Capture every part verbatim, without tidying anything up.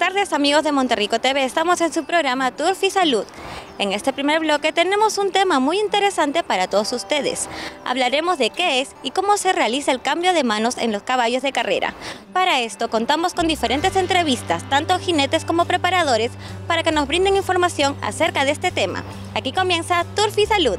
tardes, amigos de Monterrico T V. Estamos en su programa Turf y Salud. En este primer bloque tenemos un tema muy interesante para todos ustedes. Hablaremos de qué es y cómo se realiza el cambio de manos en los caballos de carrera. Para esto contamos con diferentes entrevistas, tanto jinetes como preparadores, para que nos brinden información acerca de este tema. Aquí comienza Turf y Salud.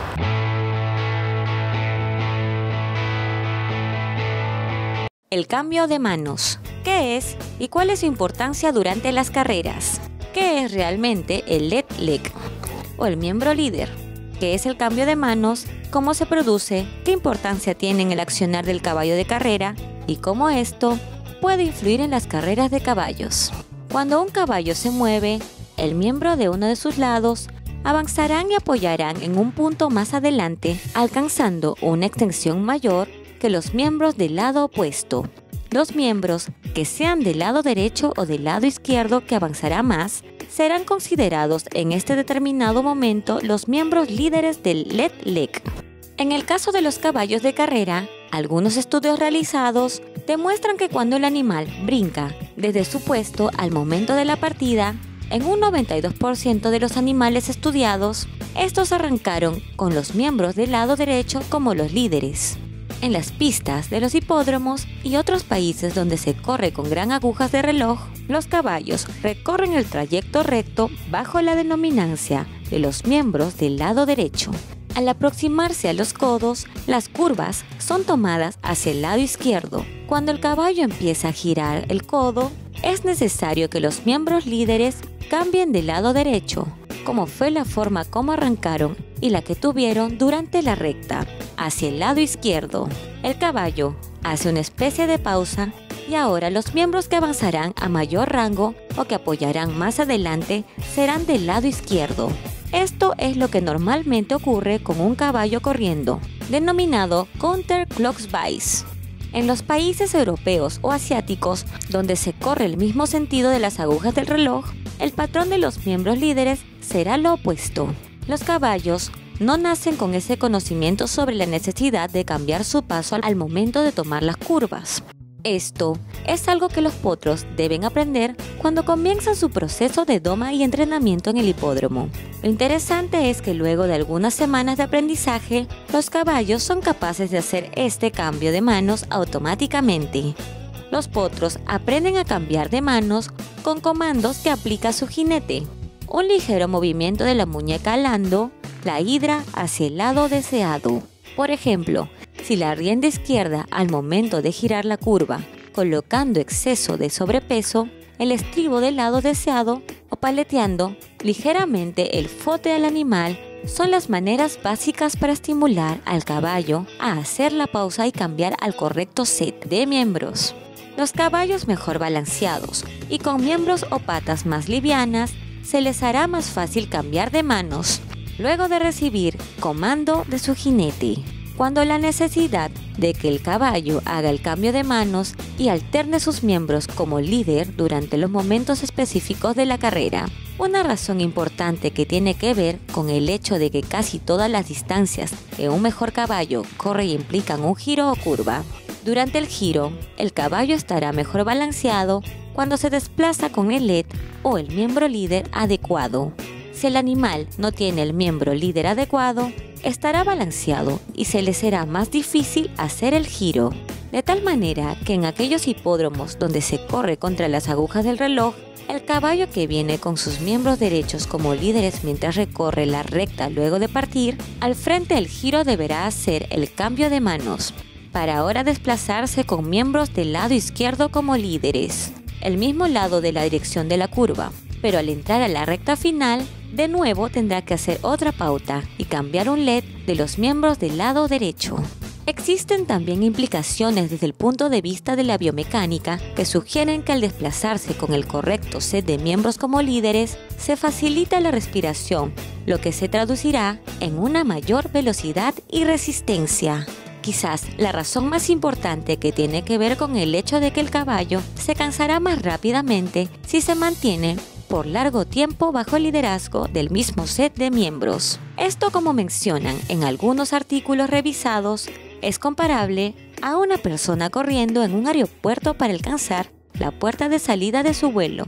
El cambio de manos. ¿Qué es y cuál es su importancia durante las carreras? ¿Qué es realmente el lead leg o el miembro líder? ¿Qué es el cambio de manos? ¿Cómo se produce? ¿Qué importancia tiene en el accionar del caballo de carrera? ¿Y cómo esto puede influir en las carreras de caballos? Cuando un caballo se mueve, el miembro de uno de sus lados avanzarán y apoyarán en un punto más adelante, alcanzando una extensión mayor que los miembros del lado opuesto. Los miembros que sean del lado derecho o del lado izquierdo que avanzará más, serán considerados en este determinado momento los miembros líderes del lead leg. En el caso de los caballos de carrera, algunos estudios realizados demuestran que cuando el animal brinca desde su puesto al momento de la partida, en un noventa y dos por ciento de los animales estudiados, estos arrancaron con los miembros del lado derecho como los líderes. En las pistas de los hipódromos y otros países donde se corre con gran agujas de reloj, los caballos recorren el trayecto recto bajo la denominancia de los miembros del lado derecho. Al aproximarse a los codos, las curvas son tomadas hacia el lado izquierdo. Cuando el caballo empieza a girar el codo, es necesario que los miembros líderes cambien de lado derecho, como fue la forma como arrancaron y la que tuvieron durante la recta, hacia el lado izquierdo. El caballo hace una especie de pausa y ahora los miembros que avanzarán a mayor rango o que apoyarán más adelante serán del lado izquierdo. Esto es lo que normalmente ocurre con un caballo corriendo, denominado counterclockwise. En los países europeos o asiáticos, donde se corre el mismo sentido de las agujas del reloj, el patrón de los miembros líderes será lo opuesto. Los caballos no nacen con ese conocimiento sobre la necesidad de cambiar su paso al momento de tomar las curvas. Esto es algo que los potros deben aprender cuando comienzan su proceso de doma y entrenamiento en el hipódromo. Lo interesante es que luego de algunas semanas de aprendizaje, los caballos son capaces de hacer este cambio de manos automáticamente. Los potros aprenden a cambiar de manos con comandos que aplica su jinete. Un ligero movimiento de la muñeca alando la hidra hacia el lado deseado. Por ejemplo, si la rienda izquierda al momento de girar la curva, colocando exceso de sobrepeso, el estribo del lado deseado o paleteando ligeramente el fote al animal, son las maneras básicas para estimular al caballo a hacer la pausa y cambiar al correcto set de miembros. Los caballos mejor balanceados y con miembros o patas más livianas, se les hará más fácil cambiar de manos luego de recibir comando de su jinete. Cuando la necesidad de que el caballo haga el cambio de manos y alterne sus miembros como líder durante los momentos específicos de la carrera. Una razón importante que tiene que ver con el hecho de que casi todas las distancias que un mejor caballo corre implican un giro o curva. Durante el giro, el caballo estará mejor balanceado cuando se desplaza con el lead o el miembro líder adecuado. Si el animal no tiene el miembro líder adecuado, estará balanceado y se le será más difícil hacer el giro. De tal manera que en aquellos hipódromos donde se corre contra las agujas del reloj, el caballo que viene con sus miembros derechos como líderes mientras recorre la recta luego de partir, al frente del giro deberá hacer el cambio de manos, para ahora desplazarse con miembros del lado izquierdo como líderes, el mismo lado de la dirección de la curva, pero al entrar a la recta final, de nuevo tendrá que hacer otra pauta y cambiar un lead de los miembros del lado derecho. Existen también implicaciones desde el punto de vista de la biomecánica que sugieren que al desplazarse con el correcto set de miembros como líderes, se facilita la respiración, lo que se traducirá en una mayor velocidad y resistencia. Quizás la razón más importante que tiene que ver con el hecho de que el caballo se cansará más rápidamente si se mantiene por largo tiempo bajo el liderazgo del mismo set de miembros. Esto, como mencionan en algunos artículos revisados, es comparable a una persona corriendo en un aeropuerto para alcanzar la puerta de salida de su vuelo.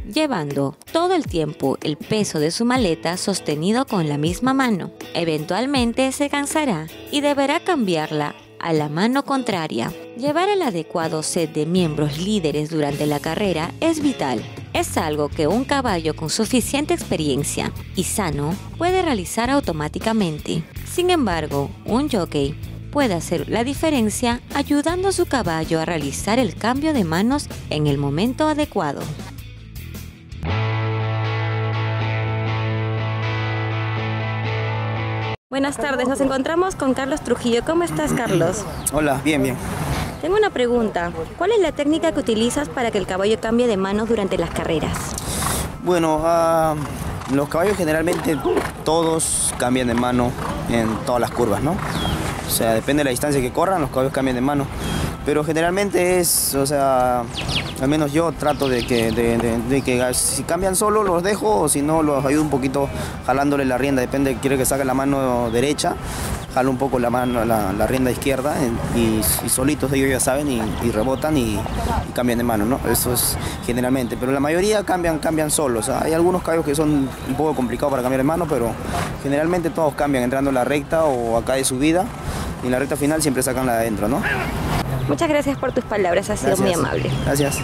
llevando todo el tiempo el peso de su maleta sostenido con la misma mano. Eventualmente se cansará y deberá cambiarla a la mano contraria. Llevar el adecuado set de miembros líderes durante la carrera es vital. Es algo que un caballo con suficiente experiencia y sano puede realizar automáticamente. Sin embargo, un jockey puede hacer la diferencia ayudando a su caballo a realizar el cambio de manos en el momento adecuado. Buenas tardes, nos encontramos con Carlos Trujillo. ¿Cómo estás, Carlos? Hola, bien, bien. Tengo una pregunta. ¿Cuál es la técnica que utilizas para que el caballo cambie de manos durante las carreras? Bueno, uh, los caballos generalmente todos cambian de mano en todas las curvas, ¿no? O sea, depende de la distancia que corran, los caballos cambian de mano. Pero generalmente es, o sea, al menos yo trato de que, de, de, de que si cambian solo los dejo o si no los ayudo un poquito jalándole la rienda. Depende, quiere que saque la mano derecha, jalo un poco la mano, la, la rienda izquierda y, y solitos ellos ya saben y, y rebotan y, y cambian de mano, ¿no? Eso es generalmente, pero la mayoría cambian, cambian solos. Hay algunos caballos que son un poco complicados para cambiar de mano, pero generalmente todos cambian entrando en la recta o acá de subida y en la recta final siempre sacan la de adentro, ¿no? Muchas gracias por tus palabras, ha sido muy amable. Gracias.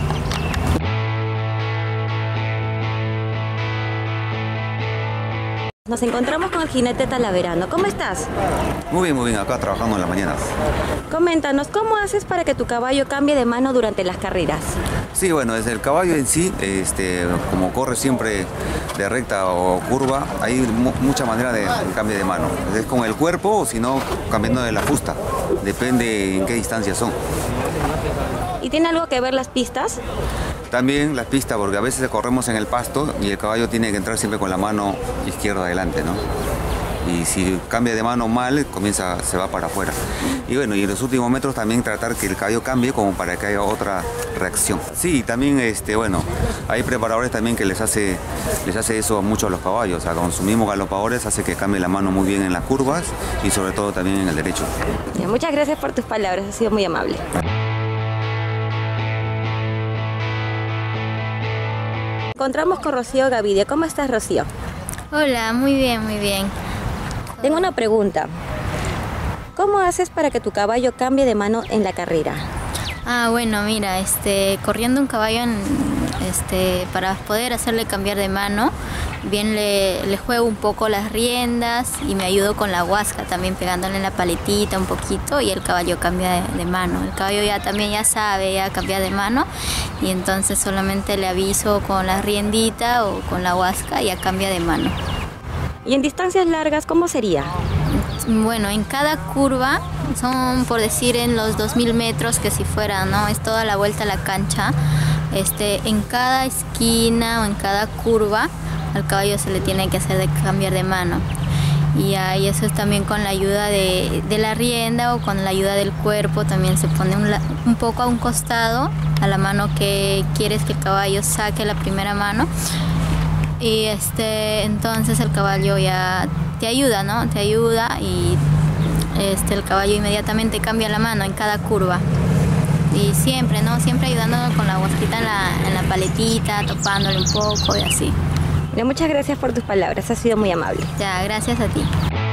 Nos encontramos con el jinete Talaverano. ¿Cómo estás? Muy bien, muy bien. Acá trabajando en las mañanas. Coméntanos, ¿cómo haces para que tu caballo cambie de mano durante las carreras? Sí, bueno, desde el caballo en sí, este, como corre siempre de recta o curva, hay mu mucha manera de, de cambio de mano. Es con el cuerpo o si no, cambiando de la fusta. Depende en qué distancia son. ¿Y tiene algo que ver las pistas? También las pistas, porque a veces corremos en el pasto y el caballo tiene que entrar siempre con la mano izquierda adelante, ¿no? Y si cambia de mano mal, comienza, se va para afuera. Y bueno, y en los últimos metros también tratar que el caballo cambie como para que haya otra reacción. Sí, también, este, bueno, hay preparadores también que les hace, les hace eso mucho a los caballos. O sea, con sus mismos galopadores hace que cambie la mano muy bien en las curvas y sobre todo también en el derecho. Bien, muchas gracias por tus palabras, ha sido muy amable. Encontramos con Rocío Gavidia. ¿Cómo estás, Rocío? Hola, muy bien, muy bien. Tengo una pregunta. ¿Cómo haces para que tu caballo cambie de mano en la carrera? Ah, bueno, mira, este, corriendo un caballo en, este, para poder hacerle cambiar de mano, bien le, le juego un poco las riendas y me ayudo con la huasca, también pegándole en la paletita un poquito y el caballo cambia de, de mano. El caballo ya también ya sabe, ya cambia de mano y entonces solamente le aviso con la riendita o con la huasca y ya cambia de mano. ¿Y en distancias largas cómo sería? Bueno, en cada curva son, por decir, en los dos mil metros, que si fuera, ¿no? Es toda la vuelta a la cancha. Este, en cada esquina o en cada curva al caballo se le tiene que hacer de cambiar de mano. Y ahí eso es también con la ayuda de, de la rienda o con la ayuda del cuerpo. También se pone un, un poco a un costado a la mano que quieres que el caballo saque la primera mano. Y este, entonces el caballo ya te ayuda, ¿no? Te ayuda y este, el caballo inmediatamente cambia la mano en cada curva. Y siempre, ¿no? Siempre ayudándolo con la huasquita en la, en la paletita, topándole un poco y así. Bueno, muchas gracias por tus palabras, has sido muy amable. Ya, gracias a ti.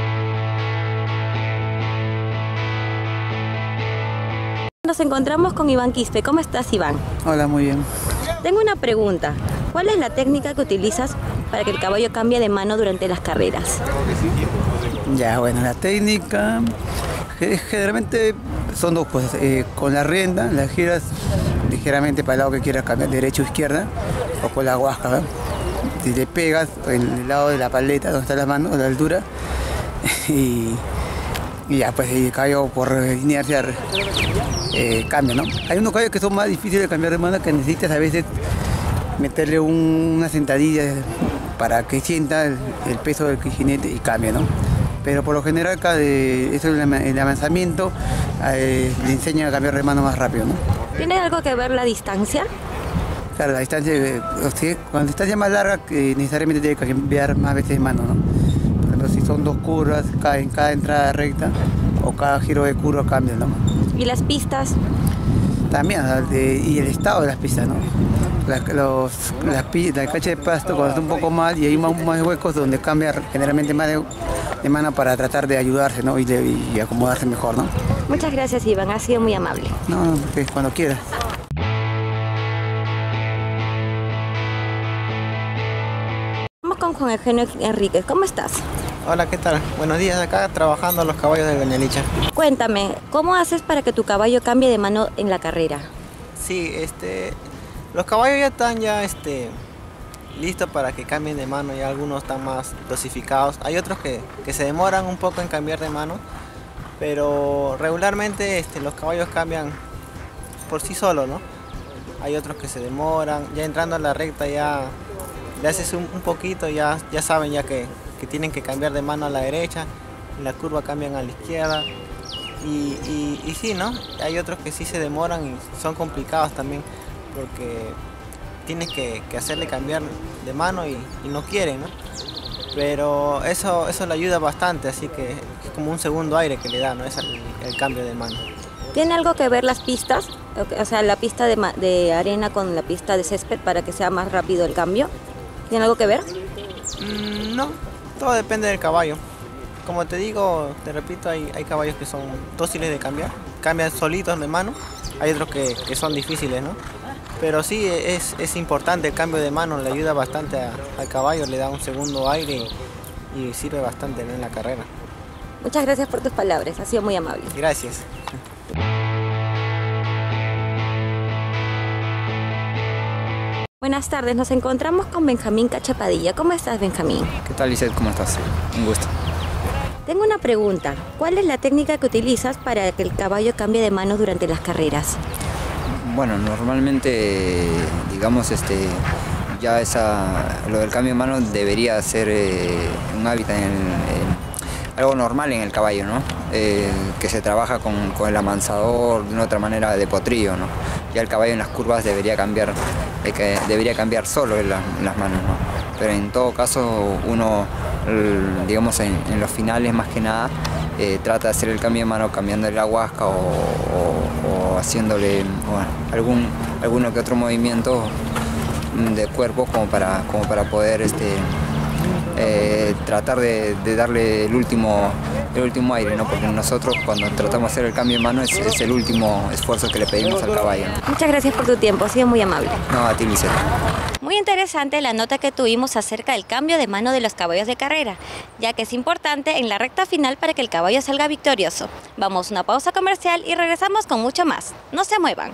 Nos encontramos con Iván Quispe. ¿Cómo estás, Iván? Hola, muy bien. Tengo una pregunta. ¿Cuál es la técnica que utilizas para que el caballo cambie de mano durante las carreras? Ya, bueno, la técnica generalmente son dos cosas. Eh, con la rienda, la giras ligeramente para el lado que quieras cambiar, derecha o izquierda, o con la huasca, ¿verdad? Si le pegas en el lado de la paleta donde está la mano, a la altura, y, y ya, pues el caballo por inercia eh, cambia, ¿no? Hay unos caballos que son más difíciles de cambiar de mano, que necesitas a veces meterle un, una sentadilla para que sienta el, el peso del jinete y cambie, ¿no? Pero por lo general, acá de, eso el, el avanzamiento eh, le enseña a cambiar de mano más rápido, ¿no? ¿Tiene algo que ver la distancia? Claro, la distancia, eh, o sea, cuando la distancia es más larga, eh, necesariamente tiene que cambiar más veces de mano, ¿no? Por ejemplo, si son dos curvas, cada, en cada entrada recta o cada giro de curva cambia, ¿no? ¿Y las pistas? También, de, y el estado de las pistas, ¿no? la, los, la, pi- la cancha de pasto cuando está un poco mal y hay más, más huecos donde cambia generalmente más de, de mano para tratar de ayudarse, ¿no? y, de, y acomodarse mejor, ¿no? Muchas gracias, Iván, ha sido muy amable. No, no, pues, cuando quieras. Vamos con Juan Eugenio Enríquez, ¿cómo estás? Hola, ¿qué tal? Buenos días, acá trabajando los caballos de Benelicha. Cuéntame, ¿cómo haces para que tu caballo cambie de mano en la carrera? Sí, este, los caballos ya están ya, este, listos para que cambien de mano, ya algunos están más dosificados. Hay otros que, que se demoran un poco en cambiar de mano, pero regularmente este, los caballos cambian por sí solos, ¿no? Hay otros que se demoran, ya entrando a la recta ya le haces un, un poquito, ya, ya saben ya que, que tienen que cambiar de mano a la derecha, en la curva cambian a la izquierda. Y, y, y sí, ¿no? Hay otros que sí se demoran y son complicados también porque tienes que, que hacerle cambiar de mano y, y no quieren, ¿no? Pero eso, eso le ayuda bastante, así que es como un segundo aire que le da, ¿no? Es el, el cambio de mano. ¿Tiene algo que ver las pistas? O sea, la pista de, ma- de arena con la pista de césped para que sea más rápido el cambio. ¿Tiene algo que ver? Mm, no, todo depende del caballo. Como te digo, te repito, hay, hay caballos que son dóciles de cambiar, cambian solitos de mano, hay otros que, que son difíciles, ¿no? Pero sí, es, es importante el cambio de mano, le ayuda bastante a- al caballo, le da un segundo aire y, y sirve bastante, ¿no? En la carrera. Muchas gracias por tus palabras, ha sido muy amable. Gracias. Buenas tardes, nos encontramos con Benjamín Cachapadilla. ¿Cómo estás, Benjamín? ¿Qué tal, Lizeth? ¿Cómo estás? Un gusto. Tengo una pregunta. ¿Cuál es la técnica que utilizas para que el caballo cambie de mano durante las carreras? Bueno, normalmente, digamos, este, ya esa, lo del cambio de mano debería ser eh, un hábitat, en, en- algo normal en el caballo, ¿no? Eh, que se trabaja con, con el amansador de una otra manera de potrillo, ¿no? Ya el caballo en las curvas debería cambiar, eh, que debería cambiar solo en, la- en las manos, ¿no? Pero en todo caso uno, el- digamos, en, en los finales más que nada, eh, trata de hacer el cambio de mano cambiándole la huasca o, o- o haciéndole bueno, algún, alguno que otro movimiento mm, de cuerpo como para, como para poder este, eh, tratar de, de darle el último, el último aire, ¿no? Porque nosotros cuando tratamos de hacer el cambio de mano es, es el último esfuerzo que le pedimos al caballo, ¿no? Muchas gracias por tu tiempo, ha sido muy amable. No, a ti, Lisette. Muy interesante la nota que tuvimos acerca del cambio de mano de los caballos de carrera, ya que es importante en la recta final para que el caballo salga victorioso. Vamos a una pausa comercial y regresamos con mucho más. No se muevan.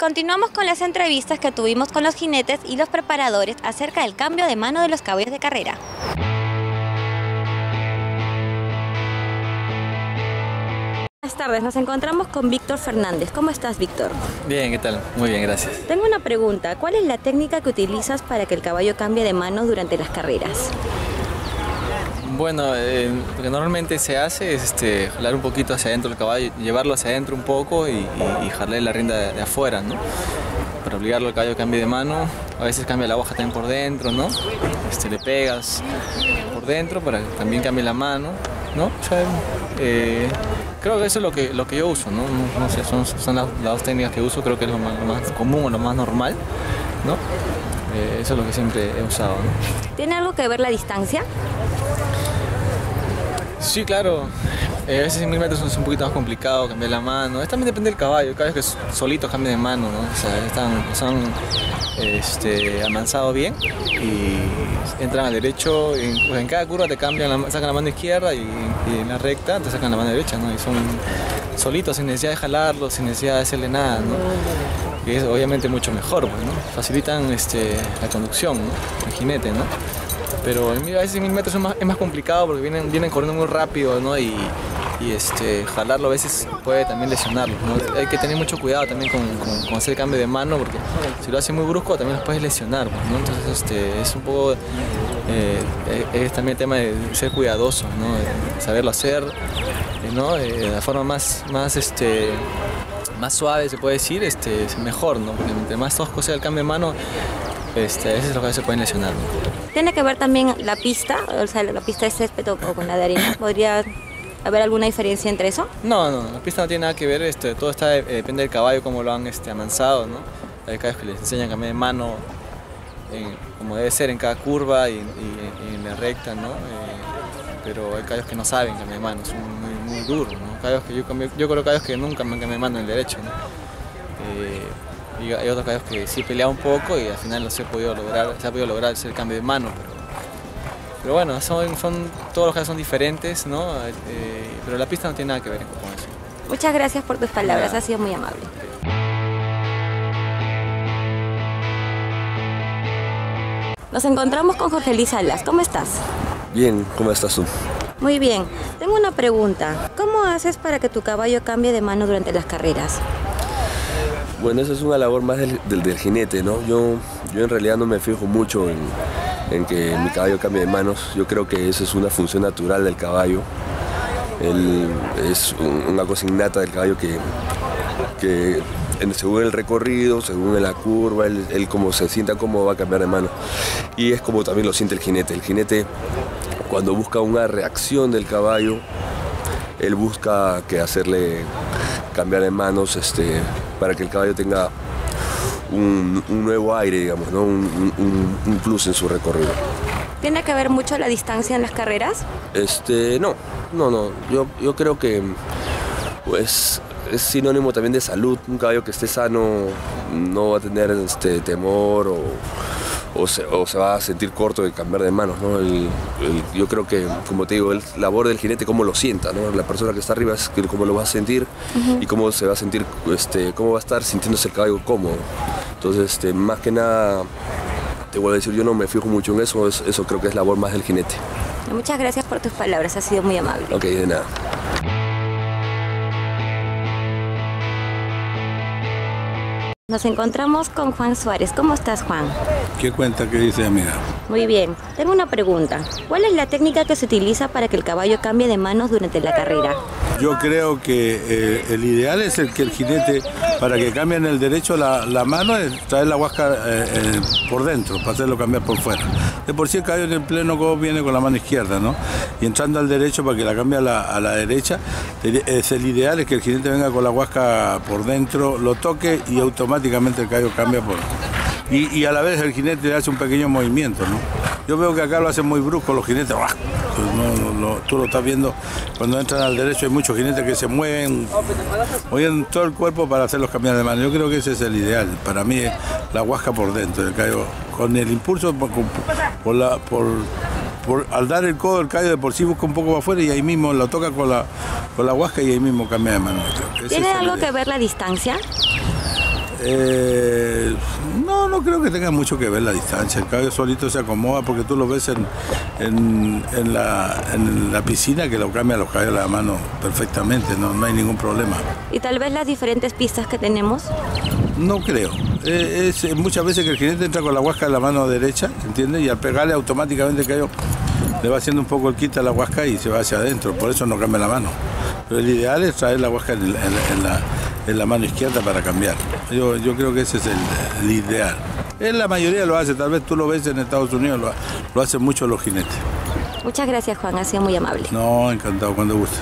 continuamos con las entrevistas que tuvimos con los jinetes y los preparadores acerca del cambio de mano de los caballos de carrera. Buenas tardes, nos encontramos con Víctor Fernández. ¿Cómo estás, Víctor? Bien, ¿qué tal? Muy bien, gracias. Tengo una pregunta. ¿Cuál es la técnica que utilizas para que el caballo cambie de mano durante las carreras? Bueno, eh, lo que normalmente se hace es este, jalar un poquito hacia adentro el caballo, llevarlo hacia adentro un poco y, y, y jalarle la rienda de, de afuera, ¿no? Para obligarlo al caballo a cambie de mano. A veces cambia la hoja también por dentro, ¿no? Este, le pegas por dentro para que también cambie la mano, ¿no? O sea, eh, creo que eso es lo que, lo que yo uso, ¿no? No, no sé, son, son las, las dos técnicas que uso, creo que es lo más, lo más común o lo más normal, ¿no? Eh, eso es lo que siempre he usado, ¿no? ¿Tiene algo que ver la distancia? Sí, claro. Eh, a veces en mil metros es un poquito más complicado cambiar la mano. Esto también depende del caballo. Hay caballos que solitos cambian de mano, ¿no? O sea, están, son este, amansados bien y entran al derecho. Y, pues en cada curva te cambian, la, sacan la mano izquierda y, y en la recta te sacan la mano derecha, ¿no? Y son solitos, sin necesidad de jalarlos, sin necesidad de hacerle nada, ¿no? Y es obviamente mucho mejor, pues, ¿no? Facilitan este, la conducción, ¿no? El jinete, ¿no? Pero a veces en mil metros es más, es más complicado porque vienen, vienen corriendo muy rápido, ¿no? Y, y este, jalarlo a veces puede también lesionarlo, ¿no? Hay que tener mucho cuidado también con, con, con hacer el cambio de mano porque si lo hace muy brusco también los puedes lesionar, ¿no? Entonces este, es un poco, eh, es también el tema de ser cuidadoso, ¿no? De saberlo hacer, ¿no? De la forma más, más, este, más suave se puede decir, este, es mejor, ¿no? Porque entre más tosco sea el cambio de mano, Este, a veces los caballos se pueden lesionar, ¿no? ¿Tiene que ver también la pista, o sea, la pista de césped o con la de arena? ¿Podría haber alguna diferencia entre eso? No, no, la pista no tiene nada que ver, este, todo está, eh, depende del caballo, cómo lo han este, amansado, ¿no? Hay caballos que les enseñan a cambiar de mano, en, como debe ser en cada curva y, y, y en la recta, ¿no? Eh, pero hay caballos que no saben cambiar de mano, son muy, muy duros, ¿no? Caballos que yo, cambio, yo creo caballos que nunca me han cambiado de mano en el derecho, ¿no? Eh, Y hay otros caballos que sí pelea un poco y al final no se ha podido lograr, se ha podido lograr hacer el cambio de mano. Pero, pero bueno, son, son, todos los caballos son diferentes, ¿no? Eh, pero la pista no tiene nada que ver con eso. Muchas gracias por tus palabras, ha sido muy amable. Nos encontramos con Jorge Luis Salas. ¿Cómo estás? Bien, ¿cómo estás tú? Muy bien. Tengo una pregunta. ¿Cómo haces para que tu caballo cambie de mano durante las carreras? Bueno, esa es una labor más del, del, del jinete, ¿no? Yo, yo en realidad no me fijo mucho en, en que mi caballo cambie de manos. Yo creo que esa es una función natural del caballo. Él, es un, una cosa innata del caballo que, que en, según el recorrido, según la curva, él, él como se sienta cómo va a cambiar de mano. Y es como también lo siente el jinete. El jinete, cuando busca una reacción del caballo, él busca que hacerle cambiar de manos este, para que el caballo tenga un, un nuevo aire, digamos, ¿no? un, un, un plus en su recorrido. ¿Tiene que ver mucho la distancia en las carreras? Este, no, no, no. Yo, yo creo que pues, es sinónimo también de salud. Un caballo que esté sano no va a tener este, temor o, o, se, o se va a sentir corto de cambiar de manos, ¿no? El, el, yo creo que, como te digo, el labor del jinete cómo lo sienta, ¿no? La persona que está arriba es cómo lo va a sentir uh-huh. y cómo se va a sentir, este, cómo va a estar sintiéndose el caballo cómodo. Entonces, este, más que nada, te voy a decir, yo no me fijo mucho en eso, eso, eso creo que es labor más del jinete. Muchas gracias por tus palabras, ha sido muy amable. Ok, de nada. Nos encontramos con Juan Suárez. ¿Cómo estás, Juan? ¿Qué cuenta que dice, amiga? Muy bien. Tengo una pregunta. ¿Cuál es la técnica que se utiliza para que el caballo cambie de manos durante la carrera? Yo creo que eh, el ideal es el que el jinete, para que cambie en el derecho la, la mano, es traer la huasca eh, eh, por dentro, para hacerlo cambiar por fuera. De por sí el caballo en el pleno codo viene con la mano izquierda, ¿no? Y entrando al derecho para que la cambie a la, a la derecha, es el ideal es que el jinete venga con la huasca por dentro, lo toque y automáticamente el caballo cambia por... Y, y a la vez el jinete le hace un pequeño movimiento, ¿no? Yo veo que acá lo hacen muy brusco los jinetes, pues no, no, no, tú lo estás viendo, cuando entran al derecho hay muchos jinetes que se mueven, mueven todo el cuerpo para hacerlos cambiar de mano. Yo creo que ese es el ideal, para mí la huasca por dentro, el caballo, con el impulso, por, por la, por, por, al dar el codo el caballo de por sí busca un poco para afuera y ahí mismo lo toca con la, con la huasca y ahí mismo cambia de mano. ¿Tiene algo que ver la distancia? Eh, no, no creo que tenga mucho que ver la distancia. El caballo solito se acomoda porque tú lo ves en, en, en, la, en la piscina que lo cambia los caballos a la mano perfectamente, no, no hay ningún problema. ¿Y tal vez las diferentes pistas que tenemos? No creo. Eh, es, muchas veces que el jinete entra con la huasca en la mano derecha, ¿entiendes? Y al pegarle automáticamente el caballo le va haciendo un poco el quita a la huasca y se va hacia adentro, por eso no cambia la mano. Pero el ideal es traer la huasca en, el, en, en, la, en la mano izquierda para cambiar. Yo, yo creo que ese es el, el ideal. En la mayoría lo hace, tal vez tú lo ves en Estados Unidos, lo, lo hacen mucho los jinetes. Muchas gracias, Juan, ha sido muy amable. No, encantado, cuando gustes.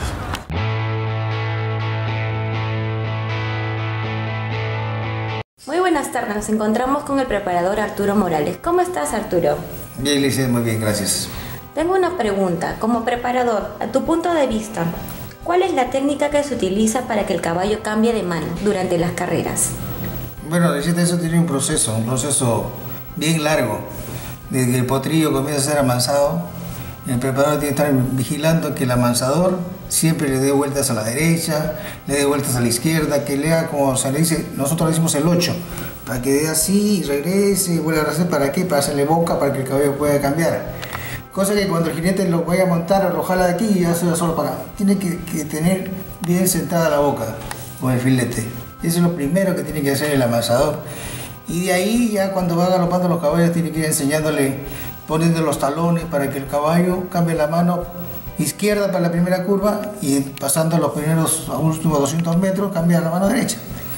Muy buenas tardes, nos encontramos con el preparador Arturo Morales. ¿Cómo estás, Arturo? Bien, Lice, muy bien, gracias. Tengo una pregunta. Como preparador, a tu punto de vista, ¿cuál es la técnica que se utiliza para que el caballo cambie de mano durante las carreras? Bueno, eso tiene un proceso, un proceso bien largo. Desde que el potrillo comienza a ser amansado, el preparador tiene que estar vigilando que el amansador siempre le dé vueltas a la derecha, le dé vueltas a la izquierda, que lea como se le dice, nosotros le decimos el ocho, para que dé así y regrese y vuelva a hacer, ¿para qué? Para hacerle boca, para que el caballo pueda cambiar. Cosa que cuando el jinete lo vaya a montar o lo jala de aquí y hace solo para acá, tiene que, que tener bien sentada la boca con el filete. Eso es lo primero que tiene que hacer el amasador. Y de ahí ya cuando va galopando los caballos tiene que ir enseñándole, poniendo los talones para que el caballo cambie la mano izquierda para la primera curva y pasando los primeros últimos doscientos metros cambia la mano derecha.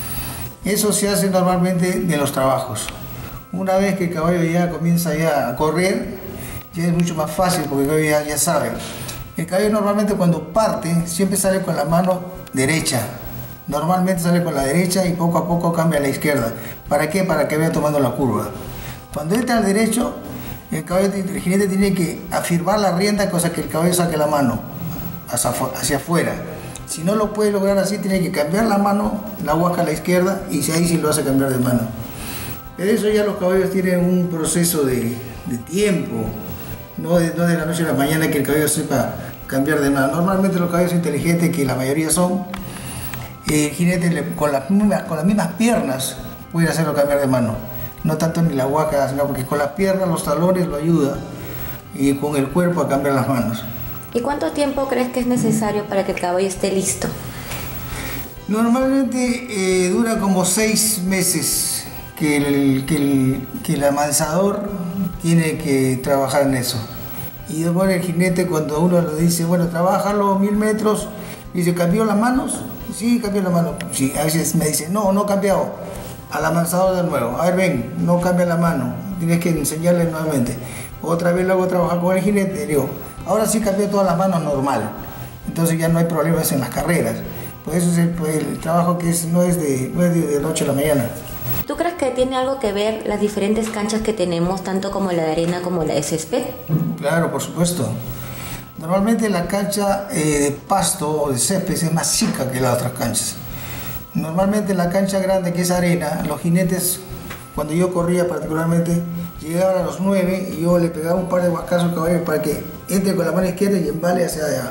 Eso se hace normalmente de los trabajos. Una vez que el caballo ya comienza ya a correr, ya es mucho más fácil porque el caballo ya, ya sabe. El caballo normalmente cuando parte siempre sale con la mano derecha. Normalmente sale con la derecha y poco a poco cambia a la izquierda. ¿Para qué? Para que vaya tomando la curva. Cuando entra al derecho, el, caballo, el jinete tiene que afirmar la rienda, cosa que el caballo saque la mano hacia, hacia afuera. Si no lo puede lograr así, tiene que cambiar la mano, la huasca a la izquierda y ahí sí lo hace cambiar de mano. Pero eso ya los caballos tienen un proceso de, de tiempo, no de, no de la noche a la mañana que el caballo sepa cambiar de mano. Normalmente los caballos inteligentes, que la mayoría son, el jinete le, con, las mismas, con las mismas piernas puede hacerlo cambiar de mano. No tanto ni la huasca, sino porque con las piernas, los talones lo ayuda y con el cuerpo a cambiar las manos. ¿Y cuánto tiempo crees que es necesario para que el caballo esté listo? Normalmente eh, dura como seis meses que el, que, el, que el amansador tiene que trabajar en eso. Y bueno, el jinete cuando uno le dice, bueno, trabájalo mil metros, dice, ¿cambió las manos? Sí, cambió las manos. Sí, a veces me dice, no, no ha cambiado. Al amansador de nuevo, a ver, ven, no cambia la mano, tienes que enseñarle nuevamente. Otra vez luego trabajar con el jinete, digo, ahora sí cambió todas las manos normal, entonces ya no hay problemas en las carreras. Pues eso es el, pues el trabajo que es, no es, de, no es de, de noche a la mañana. ¿Tú crees que tiene algo que ver las diferentes canchas que tenemos, tanto como la de arena como la de césped? Claro, por supuesto. Normalmente la cancha eh, de pasto o de césped es más chica que las otras canchas. Normalmente la cancha grande, que es arena, los jinetes, cuando yo corría particularmente, llegaban a los nueve y yo le pegaba un par de huascazos al caballo para que entre con la mano izquierda y embale hacia allá.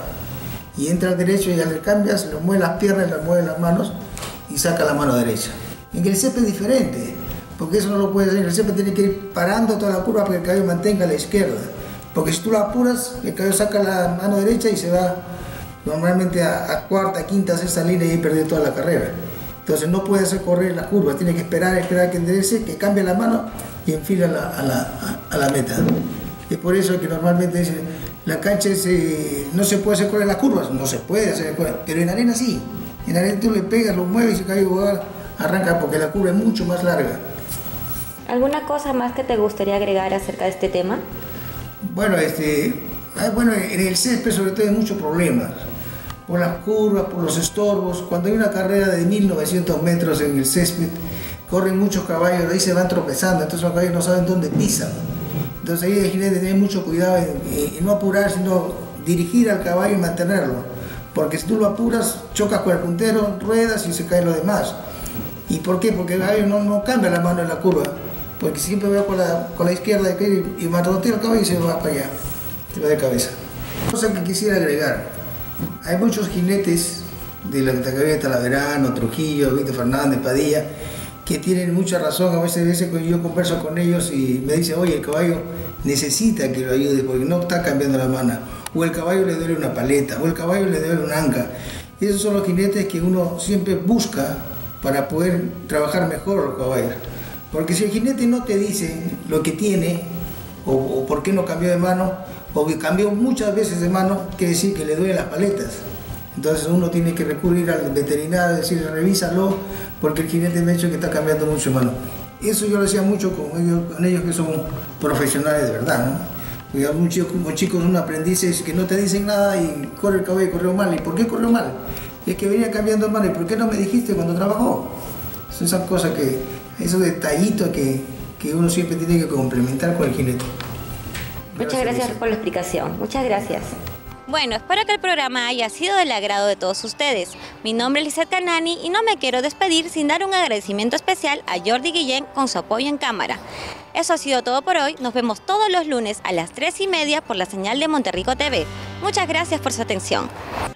Y entra al derecho y ya le cambias, le mueve las piernas, le mueve las manos y saca la mano derecha. En el césped es diferente, porque eso no lo puede hacer. El césped tiene que ir parando toda la curva para que el caballo mantenga la izquierda. Porque si tú lo apuras, el caballo saca la mano derecha y se va normalmente a, a cuarta, quinta, sexta línea y ahí perdió toda la carrera. Entonces no puede hacer correr la curva, tiene que esperar, esperar que enderece, que cambie la mano y enfila la, a, la, a, a la meta. Es por eso que normalmente dicen, la cancha es, eh, no se puede hacer correr las curvas, no se puede hacer correr, pero en arena sí. En arena tú le pegas, lo mueves y el caballo arranca porque la curva es mucho más larga. ¿Alguna cosa más que te gustaría agregar acerca de este tema? Bueno, este, bueno, en el césped sobre todo hay muchos problemas. Por las curvas, por los estorbos. Cuando hay una carrera de mil novecientos metros en el césped, corren muchos caballos, ahí se van tropezando, entonces los caballos no saben dónde pisan. Entonces ahí el jinete tiene mucho cuidado en, en no apurar, sino dirigir al caballo y mantenerlo. Porque si tú lo apuras, chocas con el puntero, ruedas y se caen los demás. ¿Y por qué? Porque el caballo no, no cambia la mano en la curva. Porque siempre va con la, con la izquierda y, y matrotea el caballo y se va para allá, se va de cabeza. Cosa que quisiera agregar. Hay muchos jinetes de la categoría de Talaverano, Trujillo, Víctor Fernández, Padilla, que tienen mucha razón. A veces, a veces yo converso con ellos y me dicen, oye, el caballo necesita que lo ayude porque no está cambiando la mano, o el caballo le duele una paleta, o el caballo le duele un anca. Y esos son los jinetes que uno siempre busca para poder trabajar mejor los caballos. Porque si el jinete no te dice lo que tiene, o, o por qué no cambió de mano, o que cambió muchas veces de mano, quiere decir que le duelen las paletas. Entonces uno tiene que recurrir al veterinario, decir, revísalo, porque el jinete me ha dicho que está cambiando mucho de mano. Eso yo lo hacía mucho con ellos, con ellos que son profesionales de verdad, ¿no? Porque hay muchos chicos, un aprendiz que no te dicen nada y corre el caballo y corrió mal. ¿Y por qué corrió mal? Es que venía cambiando de mano. ¿Y por qué no me dijiste cuando trabajó? Son esas cosas que, esos detallitos que, que uno siempre tiene que complementar con el jinete. Muchas gracias por la explicación. Muchas gracias. Bueno, espero que el programa haya sido del agrado de todos ustedes. Mi nombre es Lizeth Canani y no me quiero despedir sin dar un agradecimiento especial a Jordi Guillén con su apoyo en cámara. Eso ha sido todo por hoy. Nos vemos todos los lunes a las tres y media por la señal de Monterrico T V. Muchas gracias por su atención.